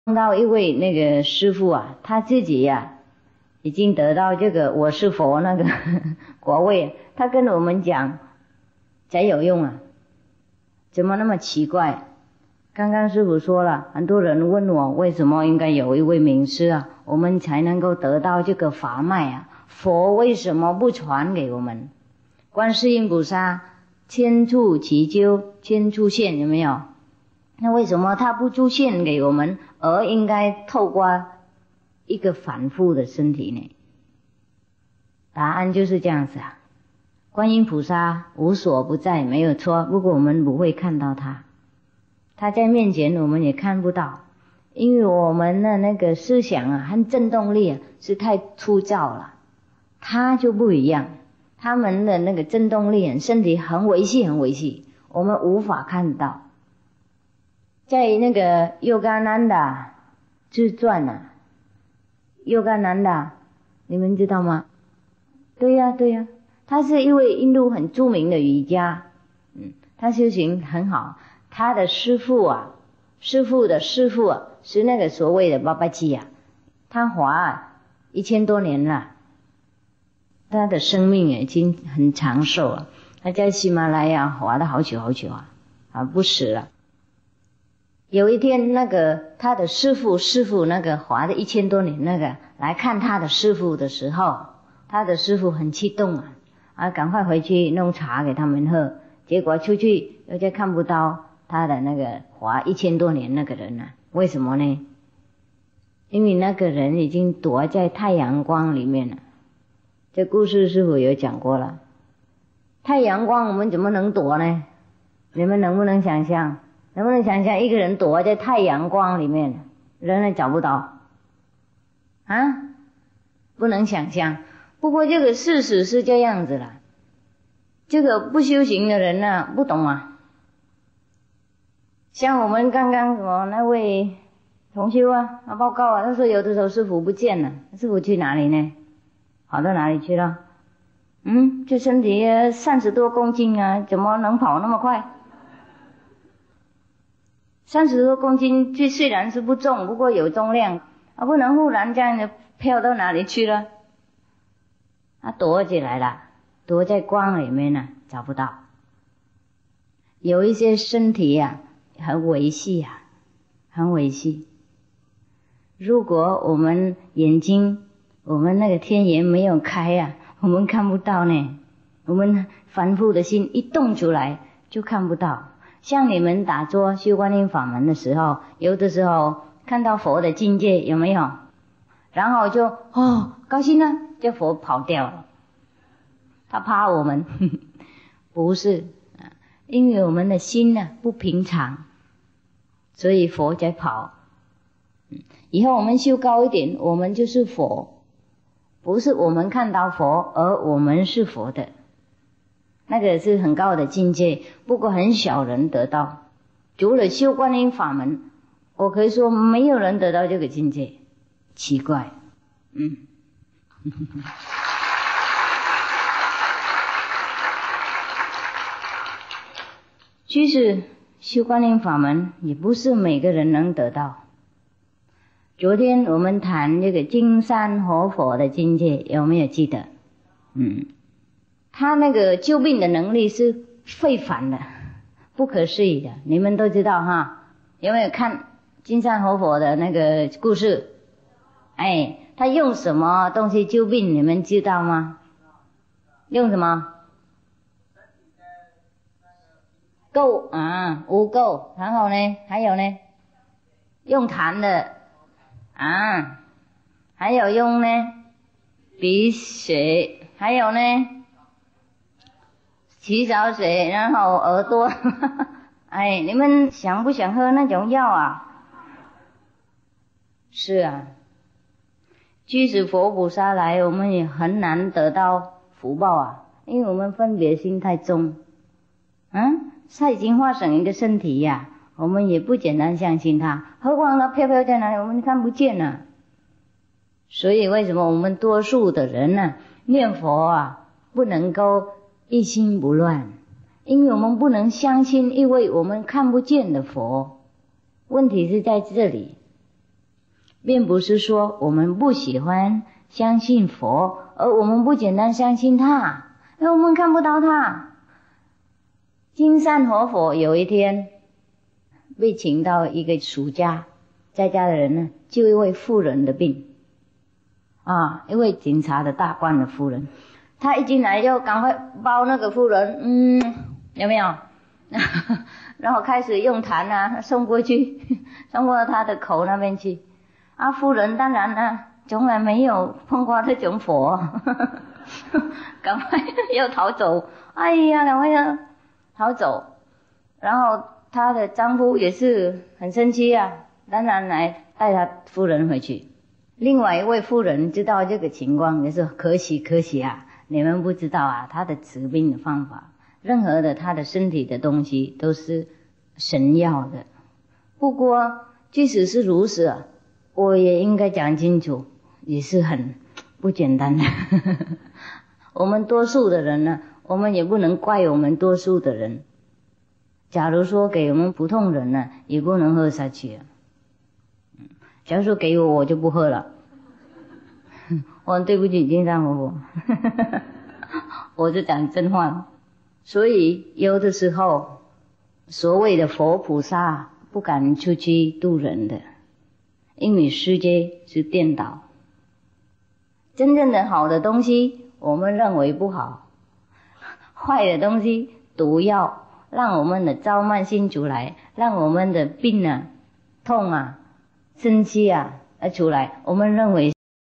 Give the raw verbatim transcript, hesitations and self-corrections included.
碰到一位那个师父啊，他自己呀、啊、已经得到这个我是佛那个果位，他跟我们讲才有用啊，怎么那么奇怪？刚刚师父说了，很多人问我为什么应该有一位名师啊，我们才能够得到这个法脉啊，佛为什么不传给我们？观世音菩萨千处祈求千处现，有没有？那为什么他不出现给我们，而应该透过一个反复的身体呢？答案就是这样子啊。观音菩萨无所不在，没有错，不过我们不会看到他，他在面前我们也看不到，因为我们的那个思想啊和振动力啊是太粗糙了，他就不一样，他们的那个振动力身体很维系很维系，我们无法看到。在那个尤伽南达自传啊，尤伽南达你们知道吗？对呀、啊、对呀、啊，他是一位印度很著名的瑜伽，嗯，他修行很好，他的师父啊，师父的师父啊，是那个所谓的巴巴基啊，他活一千多年了，他的生命已经很长寿了，他在喜马拉雅活了好久好久啊，啊不死了。有一天，那个他的师父师父那个活了一千多年那个来看他的师父的时候，他的师父很激动啊，啊赶快回去弄茶给他们喝，结果出去又再看不到他的那个活一千多年那个人了、啊，为什么呢？因为那个人已经躲在太阳光里面了。这故事师父有讲过了，太阳光我们怎么能躲呢？你们能不能想象？能不能想象一个人躲在太阳光里面，人也找不到啊？不能想象。不过这个事实是这样子了，这个不修行的人啊不懂啊。像我们刚刚我那位同修啊，他报告啊，他说有的时候师父不见了，师父去哪里呢？跑到哪里去了？嗯，这身体三十多公斤啊，怎么能跑那么快？三十多公斤，这虽然是不重，不过有重量，啊，不能忽然这样的飘到哪里去了？他躲起来了，躲在光里面呢，找不到。有一些身体呀、啊，很维系啊，很维系。如果我们眼睛，我们那个天眼没有开啊，我们看不到呢。我们反复的心一动出来，就看不到。像你们打坐修观音法门的时候，有的时候看到佛的境界有没有？然后就哦高兴了，这佛跑掉了，他怕我们呵呵不是，因为我们的心呢不平常，所以佛在跑。以后我们修高一点，我们就是佛，不是我们看到佛，而我们是佛的。那个是很高的境界，不过很少人得到。除了修观音法门，我可以说没有人得到这个境界，奇怪，嗯。其实修观音法门也不是每个人能得到。昨天我们谈这个金山活佛的境界，有没有记得？嗯。他那个救病的能力是非凡的，不可思议的，你们都知道哈？有没有看金山活佛的那个故事？哎，他用什么东西救病？你们知道吗？用什么？垢啊，污垢。然后呢？还有呢？用痰的啊，还有用呢鼻血，还有呢？洗澡水，然后耳朵，哎，你们想不想喝那种药啊？是啊，即使佛菩萨来，我们也很难得到福报啊，因为我们分别心太重。嗯，他已经化成一个身体呀、啊，我们也不简单相信他，何况他飘飘在哪里，我们看不见呢、啊。所以为什么我们多数的人呢、啊，念佛啊，不能够一心不乱，因为我们不能相信一位我们看不见的佛。问题是在这里， 并不是说我们不喜欢相信佛，而我们不简单相信他，因为我们看不到他。金山活佛有一天被请到一个俗家，在家的人呢救一位妇人的病啊，一位警察的大官的夫人，他一进来就赶快抱那个妇人，嗯，有没有？然后开始用痰啊送过去，送过他的口那边去。啊，妇人当然呢从来没有碰过这种佛，赶快要逃走，哎呀，赶快要逃走。然后他的丈夫也是很生气啊，当然来带他夫人回去。另外一位妇人知道这个情况，也是可喜可喜啊，你们不知道啊，他的治病的方法，任何的他的身体的东西都是神药的。不过即使是如此啊，我也应该讲清楚，也是很不简单的。我们多数的人呢，我们也不能怪我们多数的人。假如说给我们普通人呢，也不能喝下去啊。假如说给我，我就不喝了。我对不起金山活佛，我就讲真话。所以有的时候，所谓的佛菩萨不敢出去度人的，因为世界是颠倒。真正的好的东西，我们认为不好；坏的东西，毒药，让我们的躁慢心出来，让我们的病啊、痛啊、生气啊而出来，我们认为